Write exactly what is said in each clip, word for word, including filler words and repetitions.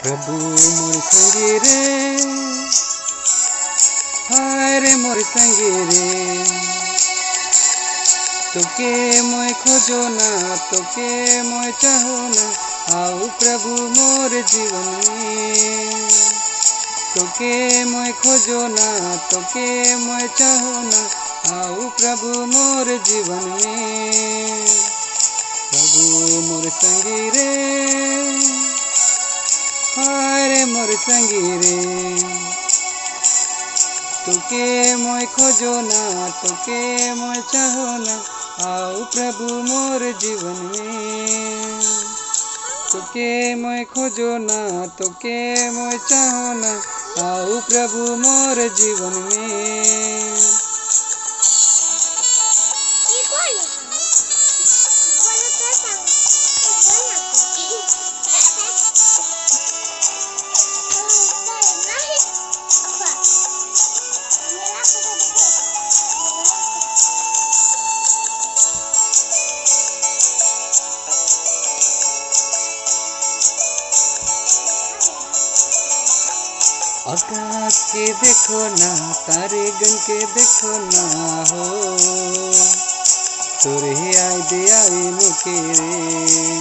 प्रभु मोर संगे रे, हाय रे मोर संगे रे, तोके मोय खोजो ना, तोके मोय चाहो ना, आओ प्रभु मोर जीवन में। तोके मोय खोजो ना, तोके मोय चाहो ना, आओ प्रभु मोर जीवन में। प्रभु मोर संगी रे, हाय रे मोर संगी रे, तोके मोय खोजो ना, तोके मोय चाहो ना, आओ प्रभु मोर जीवन में। तोके मोय खोजो ना, तोके मोय चाहो ना, आओ प्रभु मोर जीवन में। आकाश के देखो ना, तारे गन के देखो ना हो, तोरे आय दे आवे मुके रे।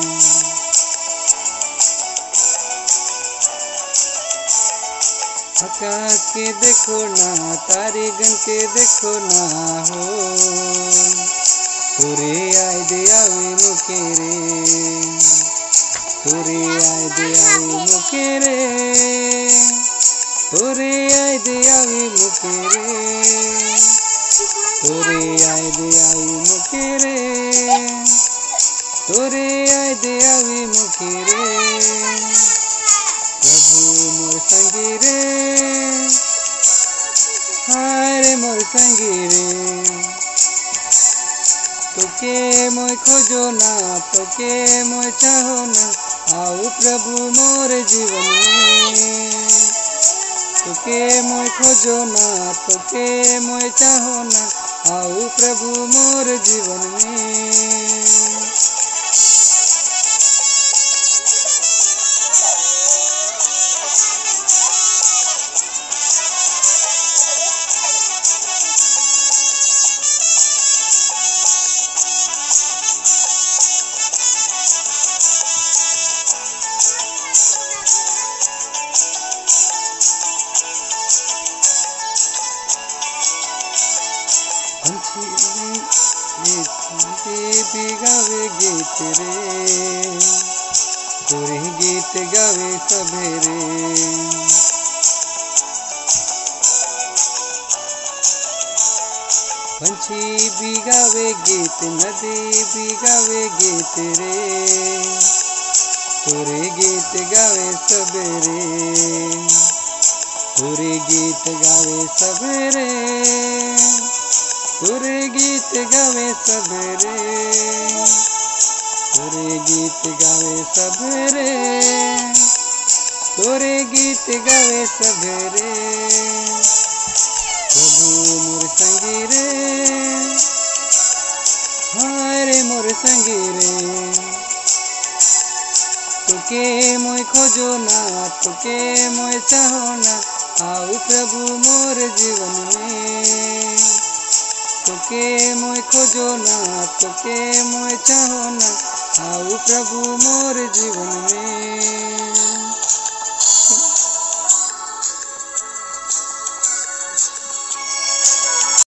आकाश के देखो ना, तारे गन के देखो ना हो, तोरे आय दे आवे मुके रे, तोरे आय दे आवे मुके रे, तोरे आय दे आवी मुके रे, तोरे आय दे आवी मुके रे, तोरे आय दे आवी मुके रे। प्रभु मोर संगी रे, हाय रे मोर संगी रे, तोके मोय खोजो ना, तोके मोय चाहो ना, आओ प्रभु मोर जीवन में। तोके मोय खोजो ना, तोके मोय चाहो ना, आओ प्रभु मोर जीवन में। पंछी भी गावे गीत रे, तोरे गीत गावे सवेरे। पंछी भी गावे गीत, नदी भी गावे गीत रे, तोरे गीत गावे सवेरे, तोरे गीत गावे सवेरे, तोरे गीत गावे सवेरे, तोरे गीत गावे सवेरे, तोरे गीत गावे सवेरे। प्रभु मोर संगी रे, हाय रे मोर संगी रे, तोके मोय खोजो ना, तोके मोय चाहो ना, आओ प्रभु मोर जीवन में। तोके मोय खोजो ना, तोके मोय चाहो ना, आओ प्रभु मोर जीवन में।